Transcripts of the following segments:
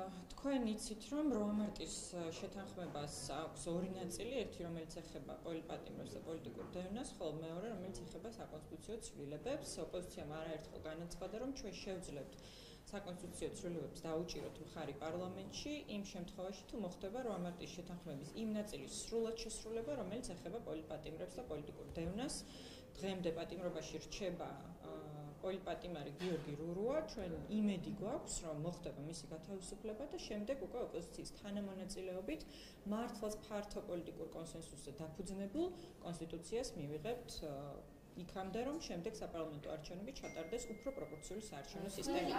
თქვენ იცით, რომ როამარტის შეთანხმებას აქვს ორი ნაწილი, ერთი რომელიც ეხება პოლიტპატიმრებს და პოლიტიკურ დევნას, ხოლო მეორე რომელიც ეხება საკონსტიტუციო ცვლილებებს. ოპოზიციამ არაერთხელ განაცხადა, რომ ჩვენ შევძლებთ საკონსტიტუციო ცვლილებებს დაუჭიროთ მხარი პარლამენტში, იმ შემთხვევაში თუ მოხდება როამარტის შეთანხმების იმ ნაწილის სრულად შესრულება, რომელიც ეხება პოლიტპატიმრებს და პოლიტიკურ დევნას. დღემდე პატიმრობაში რჩება პოლიტპატიმარი გიორგი რურუა, ჩვენ იმედი გვაქვს, რომ მოხდება მისი გათავისუფლება და შემდეგ უკვე ოპოზიციის თანამონაწილეობით მართლაც ფართო პოლიტიკურ კონსენსუსზე დაფუძნებულ კონსტიტუციას მივიღებთ იქამდე, რომ შემდეგ საპარლამენტო არჩევნები ჩატარდეს უფრო პროპორციული საარჩევნო სისტემით.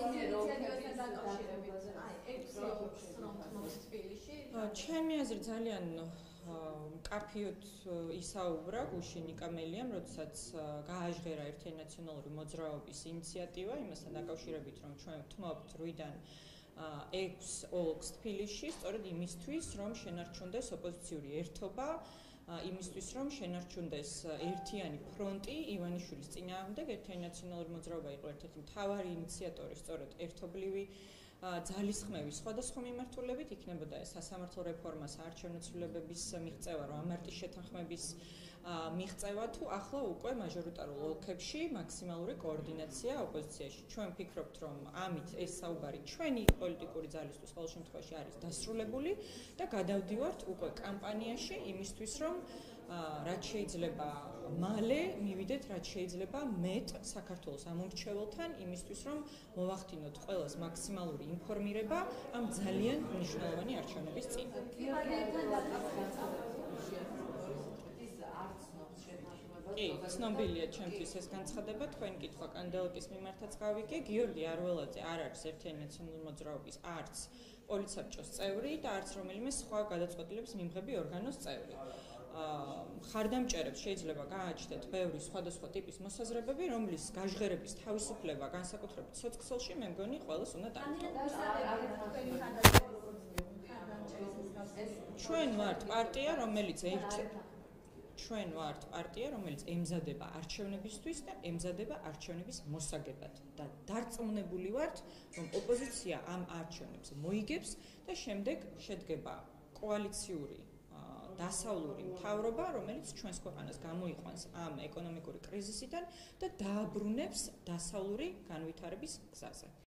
ჩემი აზრით ძალიან კაფიოდ ისაუბრა გუშინ ნიკამელიამ, როდესაც გააჟღერა ერთიანი ნაციონალური მოძრაობის ინიციატივა იმასთან დაკავშირებით, რომ ჩვენ ვთმობთ 8-დან 6 ოლქს თბილისში, სწორედ იმისთვის, რომ შენარჩუნდეს ოპოზიციური ერთობა, იმისთვის, რომ შენარჩუნდეს ერთიანი ფრონტი ივანიშვილის წინააღმდეგ. ერთიანი ნაციონალური მოძრაობა იყო ერთ-ერთი მთავარი ინიციატორი სწორედ ერთობლივი ძალისხმევის სხვადასხვა მიმართულებით, იქნებოდა ეს სასამართლო რეფორმა, საარჩევნო ცვლილებების მიღწევა, როამარტის შეთანხმების მიღწევა, თუ ახლა უკვე მაჟორიტარულ ოლქებში მაქსიმალური კოორდინაცია ოპოზიციაში. ჩვენ ვფიქრობთ, რომ ამით ეს საუბარი ჩვენი პოლიტიკური ძალისთვის ყოველ შემთხვევაში არის დასრულებული და გადავდივართ უკვე კამპანიაში იმისთვის, რომ რაც შეიძლება მალე მივიდეთ, რაც შეიძლება მეტ საქართველოს ამომრჩეველთან, იმისთვის, რომ მოვახდინოთ ყველას მაქსიმალური ინფორმირება ამ ძალიან მნიშვნელოვანი არჩევნების წინ. კი, ცნობილია ჩემთვის ეს განცხადება, თქვენი კითხვა კანდელაკის მიმართაც გავიგე. გიორგი არველაძე არ არის ერთიანი ნაციონალური მოძრაობის არც პოლიტსაბჭოს წევრი და არც რომელიმე სხვა გადაწყვეტილების მიმღები ორგანოს წევრი. ხარდამჭერებს შეიძლება გააჩნდეთ ბევრი სხვადასხვა ტიპის მოსაზრებები, რომლის გაჟღერების თავისუფლება განსაკუთრებით სოციალში მე მგონი ყველას უნდა დაიმტოვოთ. ჩვენ ვართ პარტია, რომელიც ემზადება არჩევნებისთვის და ემზადება არჩევნების მოსაგებად და დარწმუნებული ვართ, რომ ოპოზიცია ამ არჩევნებს მოიგებს და შემდეგ შედგება კოალიციური დასავლური მთავრობა, რომელიც ჩვენს ქვეყანას გამოიყვანს ამ ეკონომიკური კრიზისიდან და დააბრუნებს დასავლური განვითარების გზაზე.